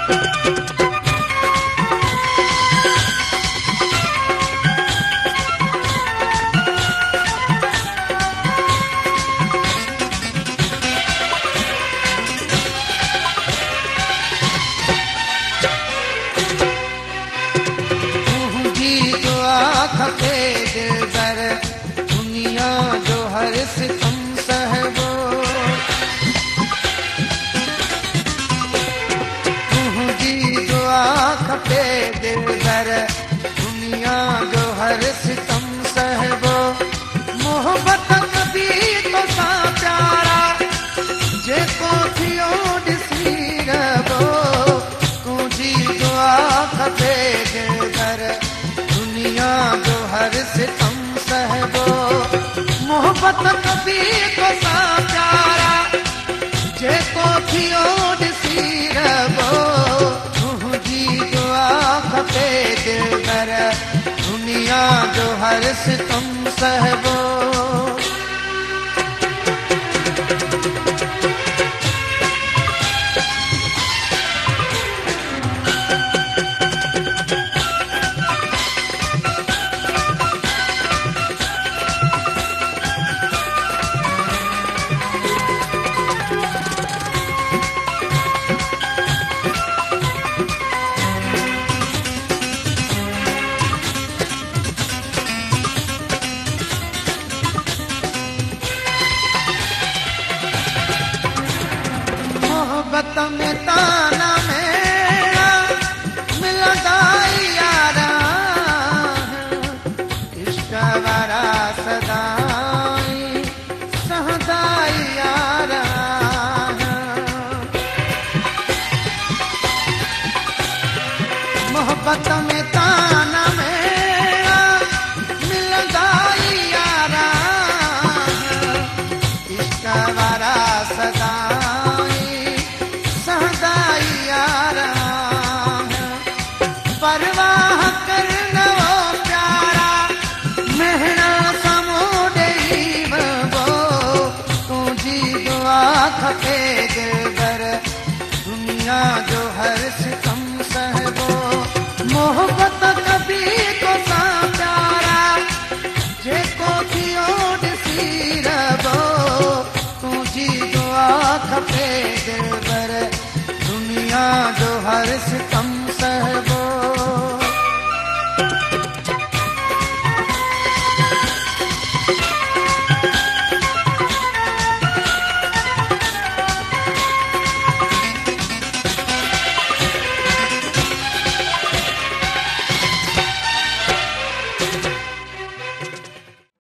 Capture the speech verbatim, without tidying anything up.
खपे दिलबर दुनिया जो हर सितम सहबो तुझी दुआ खपे दिलबर दुनिया जो हर सितम सहबो मोहब्बत कभी तो सा प्यारा जेको थियो ॾिसी रबो तुझी दुआ खपे दिलबर दुनिया जो हर सितम सहबो मोहब्बत कभी तो सा प्यारा जेको थियो ॾिसी रबो तुझी दुआ खपे दिलबर दुनिया जो हर सितम सहबो मोहब्बत में ताना मेरा मिलदा यारा इश्क वारा सदाई सहदा यारा मोहब्बत में ताना मेरा मिलदा यारा इश्क वारा सदा परवाह करना वो प्यारा महना समोडे वो तुझी दुआ खपे दिलबर दुनिया जो हर सितम सहबो मोहब्बत कभी तो सा प्यारा जेको थियो ॾिसी रबो तुझी दुआ खपे दिलबर दुनिया जो हर सितम